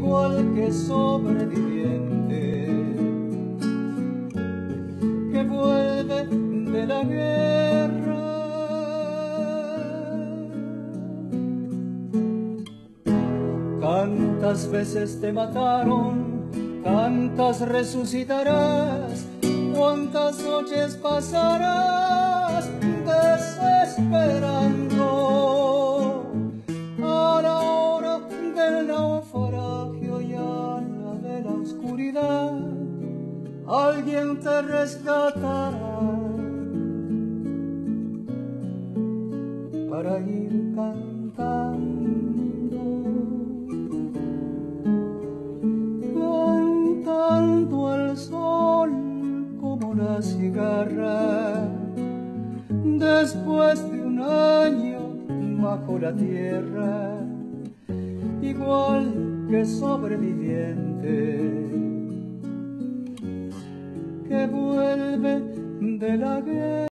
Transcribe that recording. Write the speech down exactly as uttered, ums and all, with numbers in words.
igual que sobreviviente que vuelve de la guerra. Tantas veces te mataron, tantas resucitarás, cuántas noches pasarás desesperando a la hora del naufragio y a la de la oscuridad. Alguien te rescatará para ir cantando, cantando al sol como la cigarra, después de un año bajo la tierra, igual que sobreviviente que vuelve de la guerra.